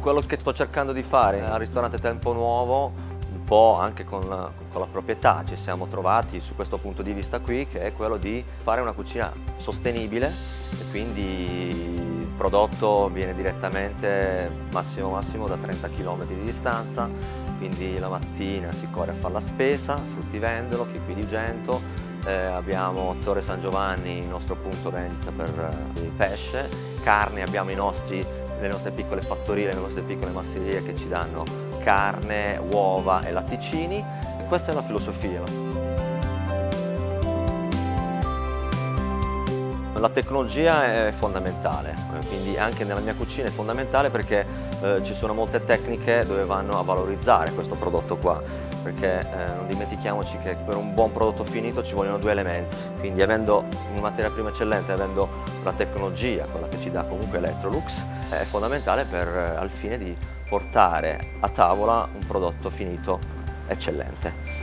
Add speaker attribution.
Speaker 1: quello che sto cercando di fare al ristorante Tempo Nuovo, un po' anche con la proprietà, ci siamo trovati su questo punto di vista qui, che è quello di fare una cucina sostenibile e quindi il prodotto viene direttamente massimo da 30 km di distanza, quindi la mattina si corre a fare la spesa, fruttivendolo, qui di Gento, abbiamo Torre San Giovanni, il nostro punto vendita per il pesce, carne abbiamo le nostre piccole fattorie, le nostre piccole macellerie che ci danno carne, uova e latticini. Questa è la filosofia. La tecnologia è fondamentale, quindi anche nella mia cucina è fondamentale perché ci sono molte tecniche dove vanno a valorizzare questo prodotto qua, perché non dimentichiamoci che per un buon prodotto finito ci vogliono due elementi, quindi avendo una materia prima eccellente, avendo la tecnologia, quella che ci dà comunque Electrolux, è fondamentale al fine di portare a tavola un prodotto finito eccellente.